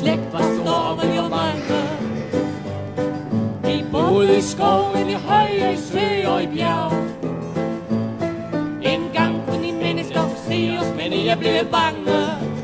slægt var stor, og vi var mange. Vi boede i skoven, i høje, i sø og i bjerg. En gang kunne de mennesker se os, men jeg blev bange.